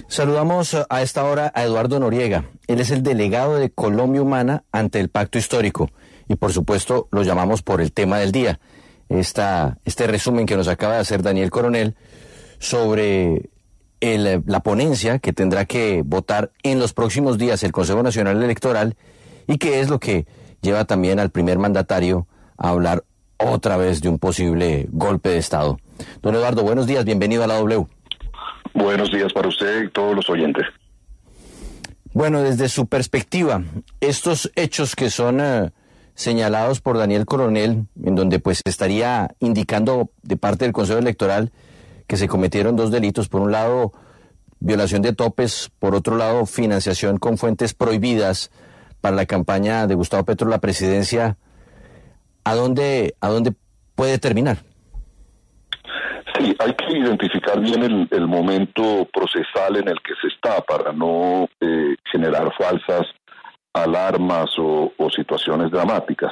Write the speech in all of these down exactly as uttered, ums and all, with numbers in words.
Saludamos a esta hora a Eduardo Noriega. Él es el delegado de Colombia Humana ante el Pacto Histórico. Y por supuesto lo llamamos por el tema del día. Esta, este resumen que nos acaba de hacer Daniel Coronel sobre el, la ponencia que tendrá que votar en los próximos días el Consejo Nacional Electoral y que es lo que lleva también al primer mandatario a hablar otra vez de un posible golpe de Estado. Don Eduardo, buenos días, bienvenido a la W. Buenos días para usted y todos los oyentes. Bueno, desde su perspectiva, estos hechos que son uh, señalados por Daniel Coronel, en donde pues estaría indicando de parte del Consejo Electoral que se cometieron dos delitos, por un lado violación de topes, por otro lado financiación con fuentes prohibidas para la campaña de Gustavo Petro a la presidencia, ¿a dónde, a dónde puede terminar? Sí, hay que identificar bien el, el momento procesal en el que se está para no eh, generar falsas alarmas o, o situaciones dramáticas.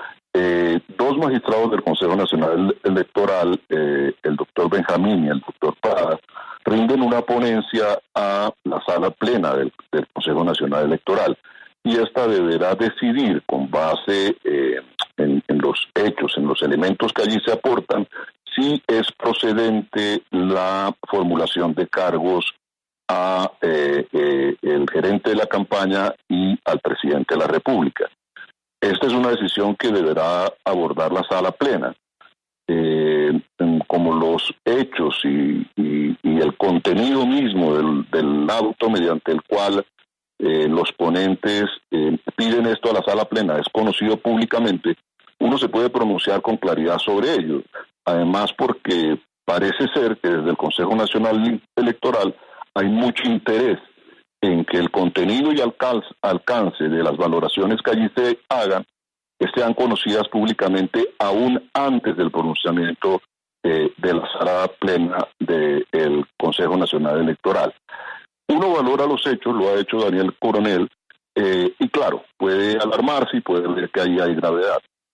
Eh, dos magistrados del Consejo Nacional Electoral, eh, el doctor Benjamín y el doctor Prada, rinden una ponencia a la sala plena del, del Consejo Nacional Electoral y esta deberá decidir con base eh, en, en los hechos, en los elementos que allí se aportan, si es procedente la formulación de cargos a eh, eh, el gerente de la campaña y al presidente de la República. Esta es una decisión que deberá abordar la sala plena. Eh, como los hechos y, y, y el contenido mismo del, del auto mediante el cual eh, los ponentes eh, piden esto a la sala plena es conocido públicamente, uno se puede pronunciar con claridad sobre ello. Además, porque parece ser que desde el Consejo Nacional Electoral hay mucho interés en que el contenido y alcance, alcance de las valoraciones que allí se hagan que sean conocidas públicamente aún antes del pronunciamiento eh, de la sala plena del Consejo Nacional Electoral. Uno valora los hechos, lo ha hecho Daniel Coronel, eh, y claro, puede alarmarse y puede ver que ahí hay gravedad.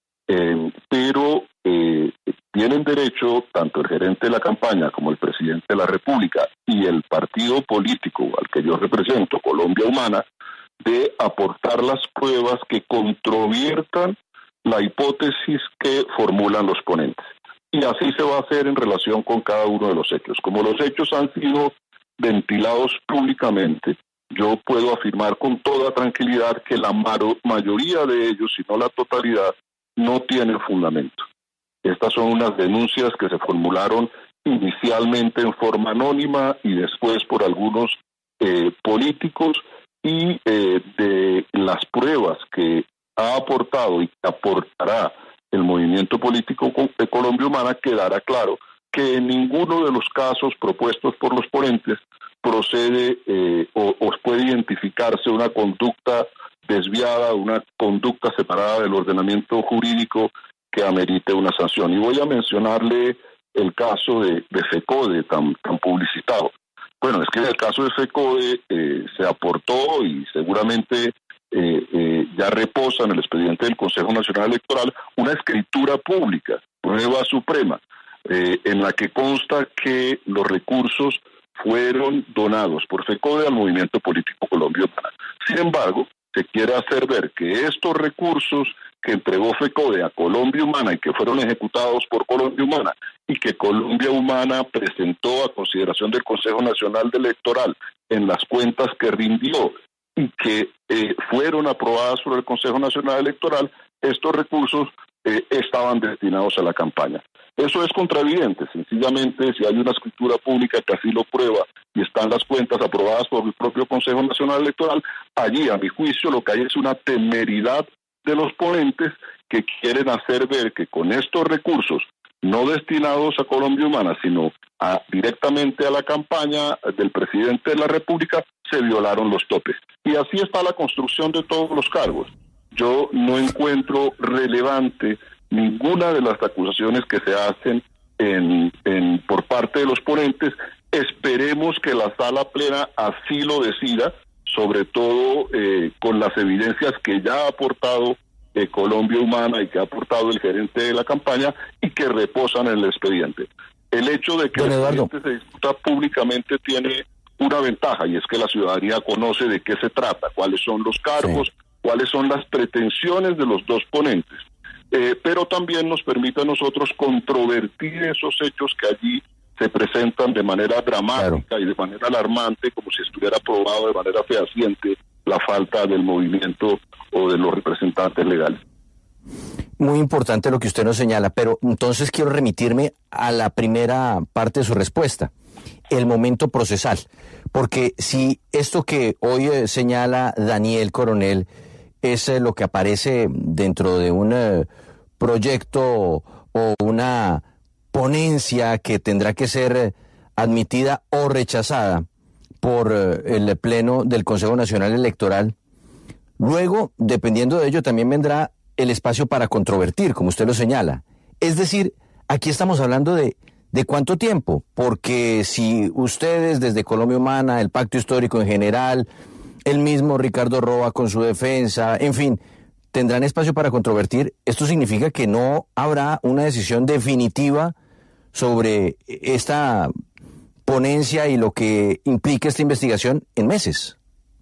Eh, pero eh, tienen derecho tanto el gerente de la campaña como el presidente de la República y el partido político al que yo represento, Colombia Humana, de aportar las pruebas que controviertan la hipótesis que formulan los ponentes. Y así se va a hacer en relación con cada uno de los hechos. Como los hechos han sido ventilados públicamente, yo puedo afirmar con toda tranquilidad que la mayoría de ellos, si no la totalidad, no tienen fundamento. Estas son unas denuncias que se formularon inicialmente en forma anónima y después por algunos eh, políticos y eh, de las pruebas que ha aportado y que aportará el movimiento político de Colombia Humana quedará claro que en ninguno de los casos propuestos por los ponentes procede eh, o, o puede identificarse una conducta desviada, una conducta separada del ordenamiento jurídico que amerite una sanción. Y voy a mencionarle el caso de, de FECODE tan, tan publicitado. Bueno, es que en el caso de FECODE eh, se aportó y seguramente eh, eh, ya reposa en el expediente del Consejo Nacional Electoral una escritura pública, prueba suprema, eh, en la que consta que los recursos fueron donados por FECODE al movimiento político Colombia Humana. Sin embargo, se quiere hacer ver que estos recursos que entregó FECODE a Colombia Humana y que fueron ejecutados por Colombia Humana y que Colombia Humana presentó a consideración del Consejo Nacional Electoral en las cuentas que rindió y que eh, fueron aprobadas por el Consejo Nacional Electoral, estos recursos eh, estaban destinados a la campaña. Eso es contravidente, sencillamente si hay una escritura pública que así lo prueba y están las cuentas aprobadas por el propio Consejo Nacional Electoral, allí a mi juicio lo que hay es una temeridad de los ponentes que quieren hacer ver que con estos recursos no destinados a Colombia Humana, sino a, directamente a la campaña del presidente de la República, se violaron los topes. Y así está la construcción de todos los cargos. Yo no encuentro relevante ninguna de las acusaciones que se hacen en, en, por parte de los ponentes. Esperemos que la sala plena así lo decida, sobre todo eh, con las evidencias que ya ha aportado eh, Colombia Humana y que ha aportado el gerente de la campaña y que reposan en el expediente. El hecho de que Don el Eduardo. expediente se discuta públicamente tiene una ventaja, y es que la ciudadanía conoce de qué se trata, cuáles son los cargos, sí. cuáles son las pretensiones de los dos ponentes. Eh, pero también nos permite a nosotros controvertir esos hechos que allí se presentan de manera dramática, claro, y de manera alarmante, como si estuviera probado de manera fehaciente la falta del movimiento o de los representantes legales. Muy importante lo que usted nos señala, pero entonces quiero remitirme a la primera parte de su respuesta, el momento procesal, porque si esto que hoy eh, señala Daniel Coronel es eh, lo que aparece dentro de un eh, proyecto o una ponencia que tendrá que ser eh, admitida o rechazada por eh, el Pleno del Consejo Nacional Electoral, luego, dependiendo de ello, también vendrá el espacio para controvertir, como usted lo señala. Es decir, aquí estamos hablando de, de cuánto tiempo, porque si ustedes desde Colombia Humana, el Pacto Histórico en general, el mismo Ricardo Roa con su defensa, en fin, tendrán espacio para controvertir, esto significa que no habrá una decisión definitiva sobre esta ponencia y lo que implica esta investigación en meses.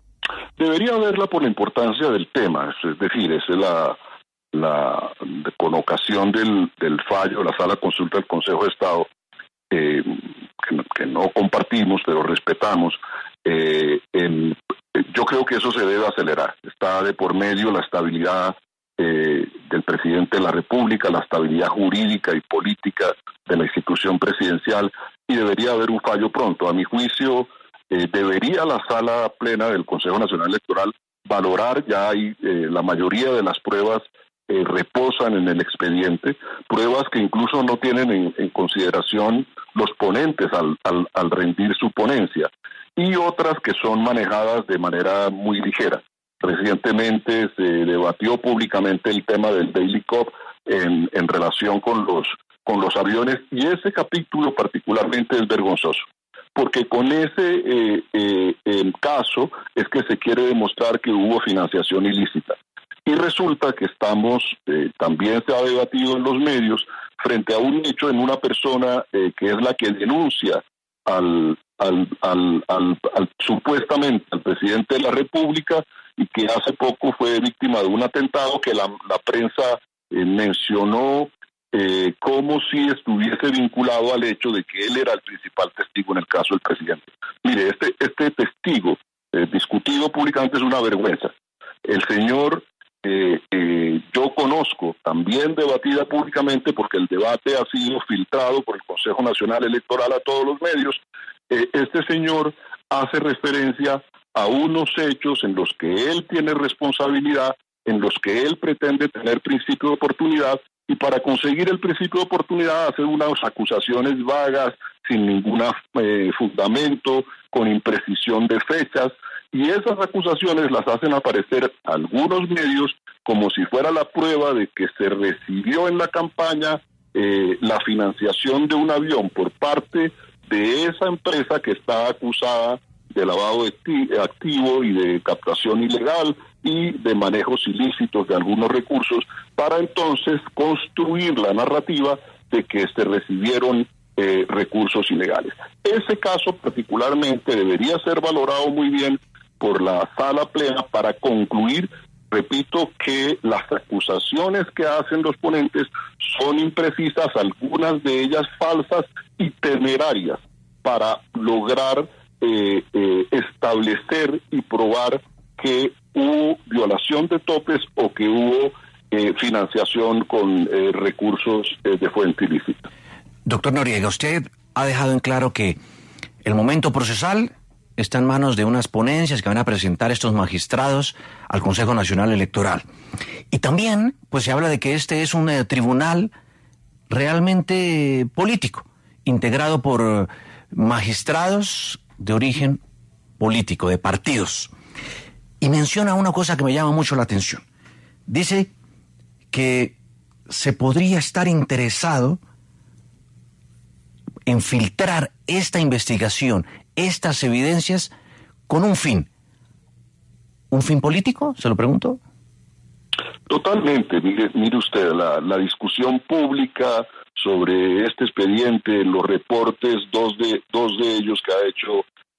Debería haberla por la importancia del tema, es decir, es la... La, con ocasión del, del fallo de la Sala Consulta del Consejo de Estado, eh, que, que no compartimos, pero respetamos, eh, en, yo creo que eso se debe acelerar. Está de por medio la estabilidad eh, del presidente de la República, la estabilidad jurídica y política de la institución presidencial, y debería haber un fallo pronto. A mi juicio, eh, debería la Sala Plena del Consejo Nacional Electoral valorar, ya hay eh, la mayoría de las pruebas Eh, reposan en el expediente, pruebas que incluso no tienen en, en consideración los ponentes al, al, al rendir su ponencia, y otras que son manejadas de manera muy ligera. Recientemente se debatió públicamente el tema del Daily Cop en, en relación con los, con los aviones, y ese capítulo particularmente es vergonzoso, porque con ese eh, eh, eh, caso es que se quiere demostrar que hubo financiación ilícita. Y resulta que estamos, eh, también se ha debatido en los medios, frente a un hecho en una persona eh, que es la que denuncia al, al, al, al, al supuestamente al presidente de la República, y que hace poco fue víctima de un atentado que la, la prensa eh, mencionó eh, como si estuviese vinculado al hecho de que él era el principal testigo en el caso del presidente. Mire, este, este testigo eh, discutido públicamente es una vergüenza. El señor... Eh, eh, yo conozco, también debatida públicamente, porque el debate ha sido filtrado por el Consejo Nacional Electoral a todos los medios, eh, este señor hace referencia a unos hechos en los que él tiene responsabilidad, en los que él pretende tener principio de oportunidad, y para conseguir el principio de oportunidad hace unas acusaciones vagas, sin ningún eh, fundamento, con imprecisión de fechas, y esas acusaciones las hacen aparecer algunos medios como si fuera la prueba de que se recibió en la campaña eh, la financiación de un avión por parte de esa empresa que está acusada de lavado de activo y de captación ilegal y de manejos ilícitos de algunos recursos, para entonces construir la narrativa de que se recibieron eh, recursos ilegales. Ese caso particularmente debería ser valorado muy bien por la Sala Plena para concluir, repito, que las acusaciones que hacen los ponentes son imprecisas, algunas de ellas falsas y temerarias, para lograr eh, eh, establecer y probar que hubo violación de topes o que hubo eh, financiación con eh, recursos eh, de fuente ilícita. Doctor Noriega, usted ha dejado en claro que el momento procesal está en manos de unas ponencias que van a presentar estos magistrados al Consejo Nacional Electoral. Y también, pues se habla de que este es un eh, tribunal realmente político, integrado por eh, magistrados de origen político, de partidos. Y menciona una cosa que me llama mucho la atención. Dice que se podría estar interesado en filtrar esta investigación, estas evidencias, con un fin. ¿Un fin político? ¿Se lo pregunto? Totalmente. Mire, mire usted, la, la discusión pública sobre este expediente, los reportes, dos de, dos de ellos que ha hecho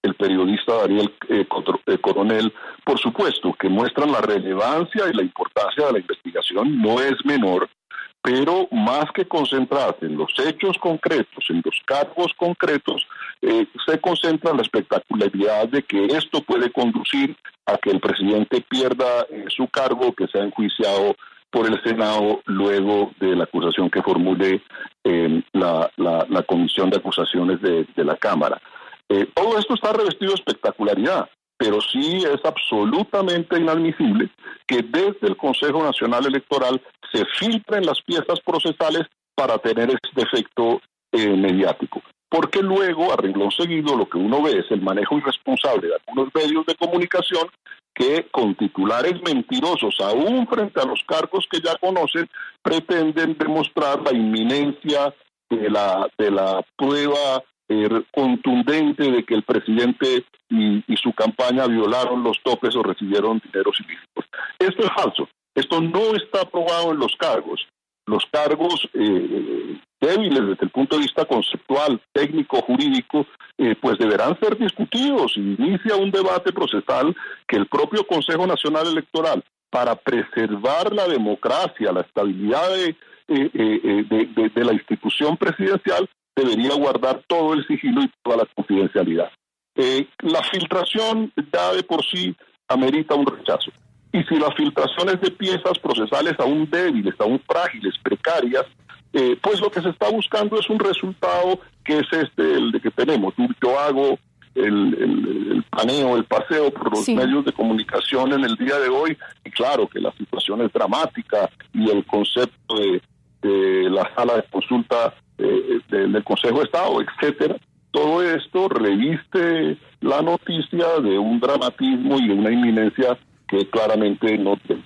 el periodista Daniel eh, Coronel, por supuesto, que muestran la relevancia y la importancia de la investigación, no es menor, pero más que concentrarse en los hechos concretos, en los cargos concretos, eh, se concentra en la espectacularidad de que esto puede conducir a que el presidente pierda eh, su cargo, que sea enjuiciado por el Senado luego de la acusación que formule eh, la, la, la Comisión de Acusaciones de, de la Cámara. Eh, todo esto está revestido de espectacularidad, pero sí es absolutamente inadmisible que desde el Consejo Nacional Electoral se filtren las piezas procesales para tener este efecto eh, mediático. Porque luego, a renglón seguido, lo que uno ve es el manejo irresponsable de algunos medios de comunicación que, con titulares mentirosos, aún frente a los cargos que ya conocen, pretenden demostrar la inminencia de la, de la prueba eh, contundente de que el presidente y, y su campaña violaron los topes o recibieron dineros ilícitos. Esto es falso. Esto no está aprobado en los cargos. Los cargos eh, débiles desde el punto de vista conceptual, técnico, jurídico, eh, pues deberán ser discutidos y inicia un debate procesal que el propio Consejo Nacional Electoral, para preservar la democracia, la estabilidad de, eh, eh, de, de, de la institución presidencial, debería guardar todo el sigilo y toda la confidencialidad. Eh, la filtración ya de por sí amerita un rechazo. Y si las filtraciones de piezas procesales aún débiles, aún frágiles, precarias, eh, pues lo que se está buscando es un resultado que es este, el de que tenemos. Yo hago el, el, el paneo, el paseo por los sí. medios de comunicación en el día de hoy, y claro que la situación es dramática, y el concepto de, de la sala de consulta eh, de, del Consejo de Estado, etcétera, todo esto reviste la noticia de un dramatismo y de una inminencia que claramente no tiene.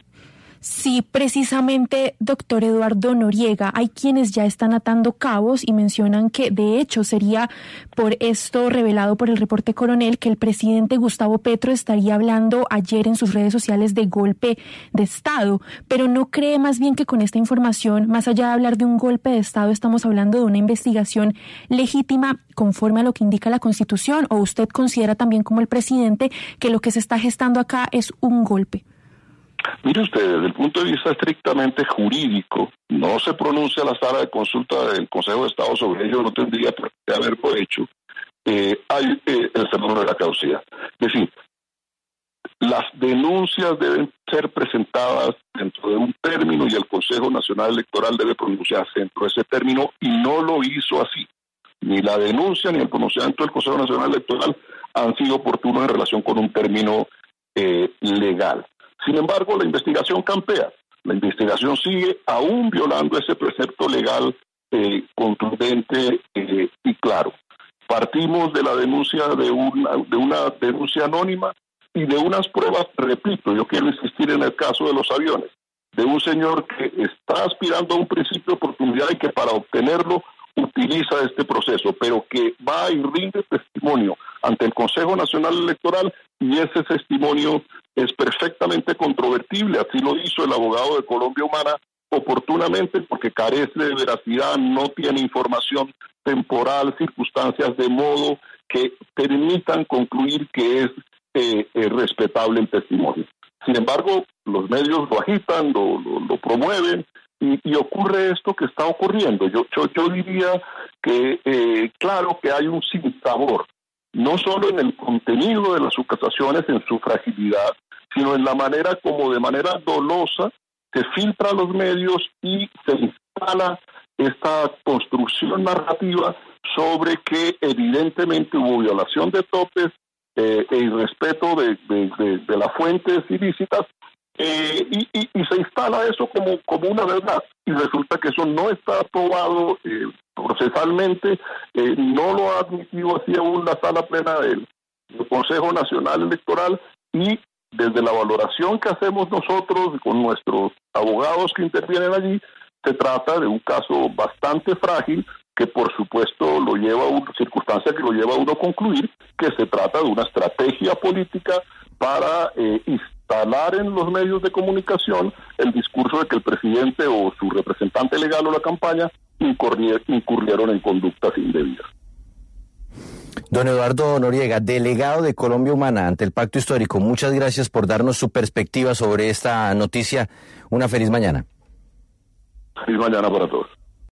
Sí, precisamente, doctor Eduardo Noriega, hay quienes ya están atando cabos y mencionan que, de hecho, sería por esto revelado por el reporte Coronel que el presidente Gustavo Petro estaría hablando ayer en sus redes sociales de golpe de Estado, pero ¿no cree más bien que con esta información, más allá de hablar de un golpe de Estado, estamos hablando de una investigación legítima conforme a lo que indica la Constitución? ¿O usted considera también, como el presidente, que lo que se está gestando acá es un golpe? Mire usted, desde el punto de vista estrictamente jurídico, no se pronuncia la sala de consulta del Consejo de Estado sobre ello, no tendría por qué haberlo hecho. Eh, hay eh, el fenómeno de la caducidad. Es decir, las denuncias deben ser presentadas dentro de un término y el Consejo Nacional Electoral debe pronunciarse dentro de ese término, y no lo hizo así. Ni la denuncia ni el pronunciamiento del Consejo Nacional Electoral han sido oportunos en relación con un término eh, legal. Sin embargo, la investigación campea. La investigación sigue aún violando ese precepto legal eh, contundente eh, y claro. Partimos de la denuncia de una, de una denuncia anónima y de unas pruebas, repito, yo quiero insistir en el caso de los aviones, de un señor que está aspirando a un principio de oportunidad y que para obtenerlo utiliza este proceso, pero que va y rinde testimonio ante el Consejo Nacional Electoral, y ese testimonio es perfectamente controvertible. Así lo hizo el abogado de Colombia Humana oportunamente, porque carece de veracidad, no tiene información temporal, circunstancias de modo que permitan concluir que es eh, eh, respetable el testimonio. Sin embargo, los medios lo agitan, lo, lo, lo promueven, y, y ocurre esto que está ocurriendo. Yo, yo, yo diría que, eh, claro que hay un sinsabor, no solo en el contenido de las acusaciones, en su fragilidad, sino en la manera como de manera dolosa se filtra a los medios y se instala esta construcción narrativa sobre que evidentemente hubo violación de topes eh, e irrespeto de, de, de, de las fuentes ilícitas, eh, y, y, y se instala eso como, como una verdad, y resulta que eso no está aprobado eh, procesalmente, eh, no lo ha admitido así aún la sala plena del, del Consejo Nacional Electoral, y desde la valoración que hacemos nosotros con nuestros abogados que intervienen allí, se trata de un caso bastante frágil que por supuesto lo lleva a una circunstancia que lo lleva a uno a concluir que se trata de una estrategia política para eh, instalar en los medios de comunicación el discurso de que el presidente o su representante legal o la campaña incurrieron en conductas indebidas. Don Eduardo Noriega, delegado de Colombia Humana ante el Pacto Histórico, muchas gracias por darnos su perspectiva sobre esta noticia. Una feliz mañana. Feliz mañana para todos.